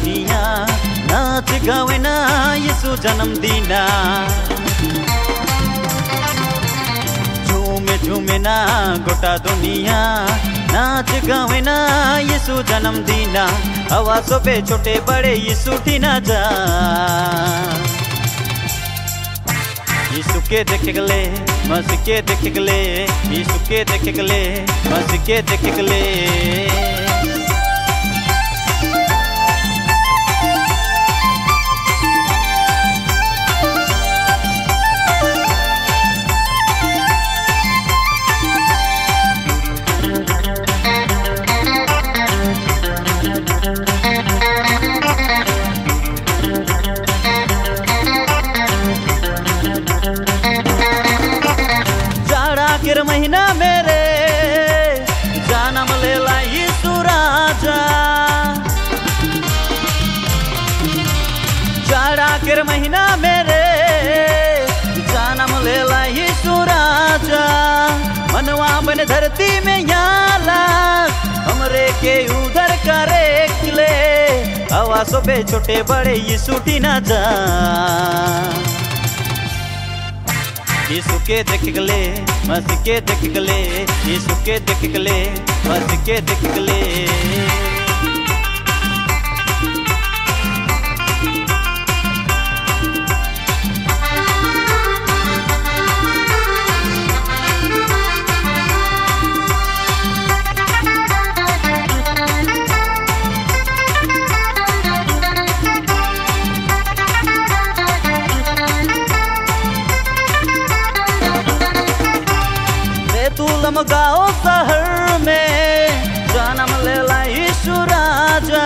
दुनिया नाच गावे ना यीशु जन्मदिना। झूमे झूमे ना गोटा दुनिया नाच गावे ना यीशु जन्मदिना। आवाज़ों पे छोटे बड़े यीशु की ना जा। यीशु के देख गले मसीह के देख गले, यीशु के देख गले मसीह के देख गले। जाड़ा महीना मेरे जानम लेला यीशु राजा। जाड़ा के महीना मेरे जानम लेला यीशु राजा। मनवा बन धरती में याला हमरे के उधर करे ले। आवाज़ों पे छोटे बड़े यीशु की ना जा। यीशु के देख गले मसीह के देख गले, यीशु के देख गले मसीह के देख गले। तुलम गाओ शहर में जन्म लेला यीशु राजा।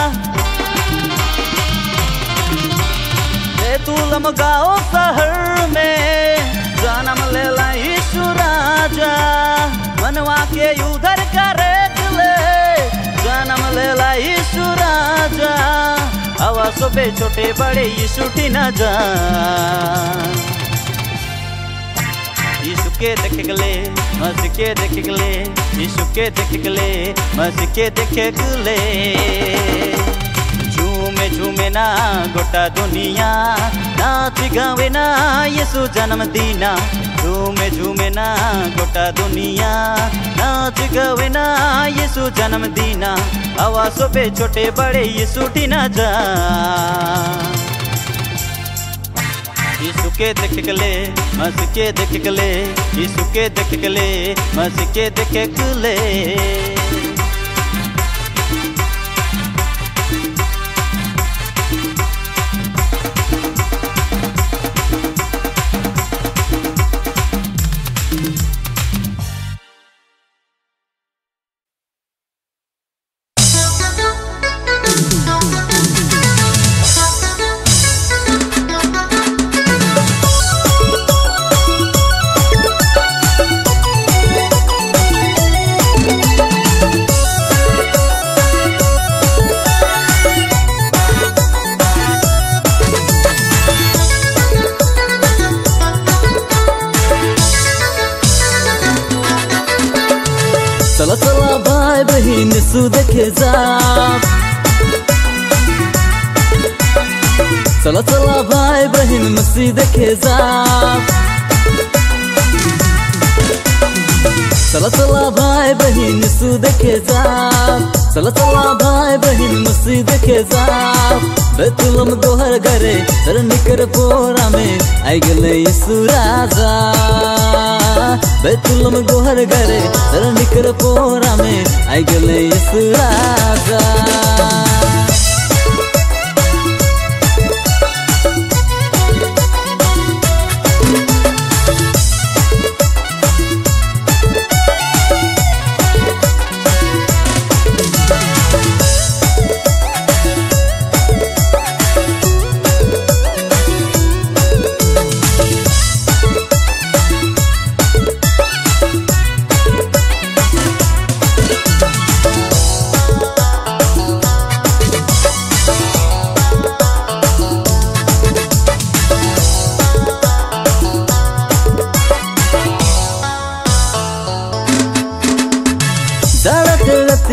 तुलम गाओ शहर में जन्म लेला यीशु राजा। मनवा के उधर करे ले जन्म लेला यीशु राजा। आवाज़ों पे छोटे बड़े यीशु की ना जा। यीशु के देख गले मसीह के देख गले, यीशु के देख गले मसीह के देख गले। झूमे झूमे ना गोटा दुनिया नाच गावे ना यीशु जन्मदिना। झूमे झूमे ना गोटा दुनिया नाच गावे ना यीशु जन्मदिना। आवाज़ों पे छोटे बड़े यीशु की ना जा। यीशु के देख गले मसीह के देख गले, यीशु के देख गले मसीह के देख गले। चला चला भाई बहन यीशु देखे जा। चला चला भाई बहन मसीह देखे जा। चला चला भाई बहन यीशु देखे जा। चला चला भाई बहन मसीह देखे जा। बेतुलम दोहर घरे तरनी कर पोरा में आई गले यीशु राजा। बेतुलम गोहर घरे तरनी कर पोरा में आई गले यीशु राजा।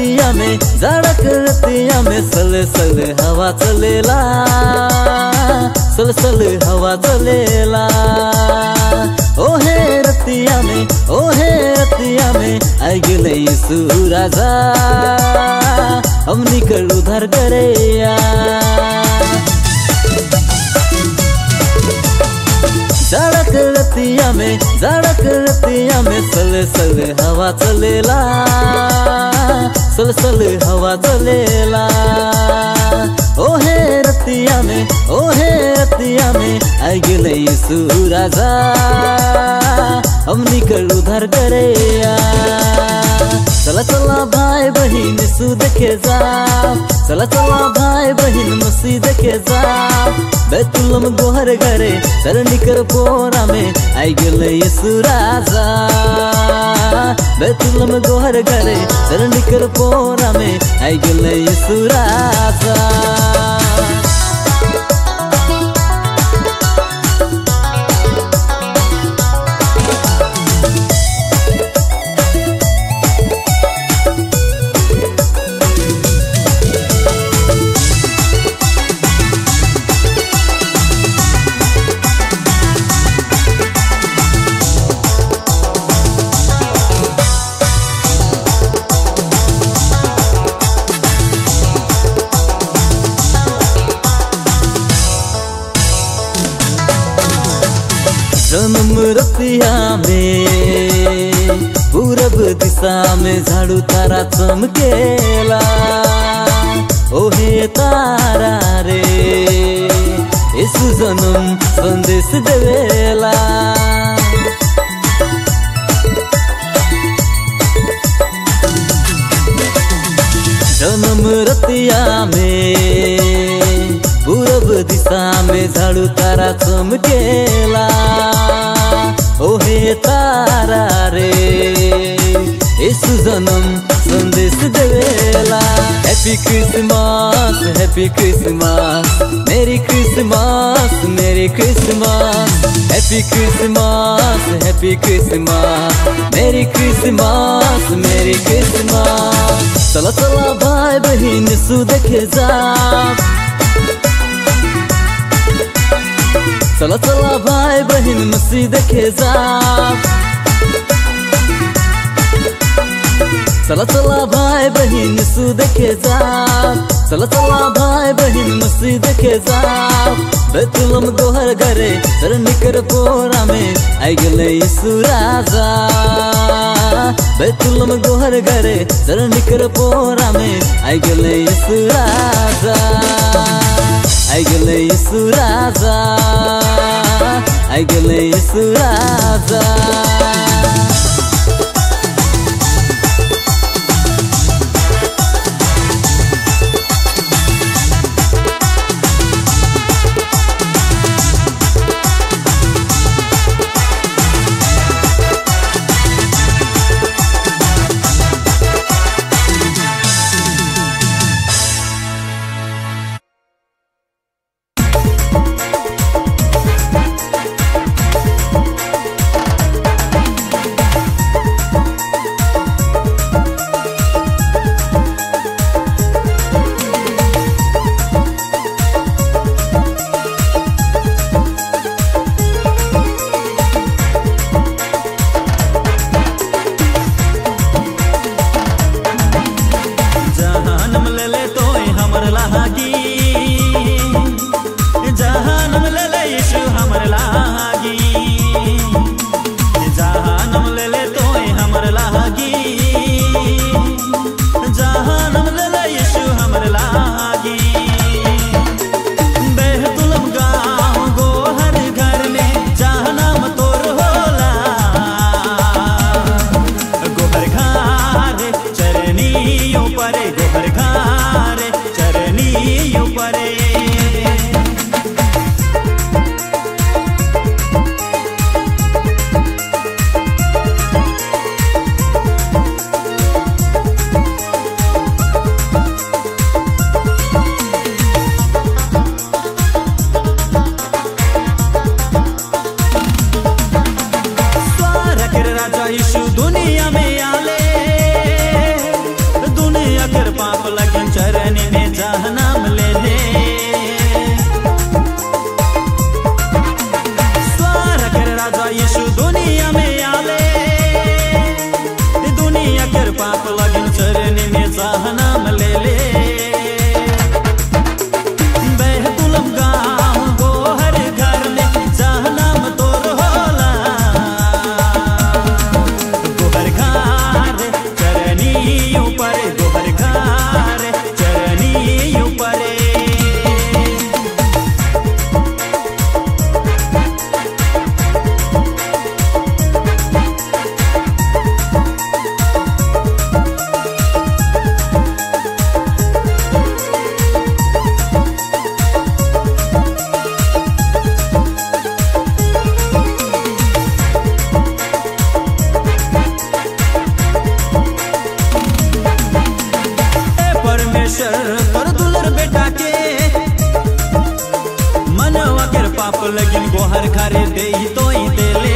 रतिया में जाड़क रतिया में सले सले हवा चलेला सल सल हवा चलेला ओहे रतिया में आई गेले यीशु राजा हम निकल उधर करेया जाड़क रतिया में सले सले हवा चलेला सल सल हवा चलेला ओहे रतिया में आई गेले यीशु राजा हम निकल उधर करेया चला चला भाई बहिन यीशु देखे जा चला चला भाई बहिन मसीह देखे जा बैतुलम गोहर घरे चरनी कर पोरा में आई गेले यीशु राजा बैतुलम गोहर घरे चरनी कर पोरा में आई गेले यीशु राजा जन्म रतिया में पूरब दिशा में झाड़ू तारा चमकेला ओहे तारा रे यीशु जन्म संदेश देवेला जन्म रतिया में पूरब दिशा में झाड़ू तारा चमकेला ओहे तारा रे यीशु जन्म संदेश देवेला happy Christmas merry Christmas happy Christmas merry Christmas merry Christmas चला चला भाई बहिन यीशु देखे जा चला चला भाई बहिन मसीह देखे जा चला चला भाई बहिन यीशु देखे जा चला चला भाई बहिन मसीह देखे जा बैतुलम गोहर घरे चरनी कर पोरा में आई गेले यीशु राजा बैतुलम गोहर घरे चरनी कर पोरा में आई गेले यीशु राजा आई गेले यीशु राजा आई गेले यीशु राजा लगिन गोहर घरे दे तो ही देले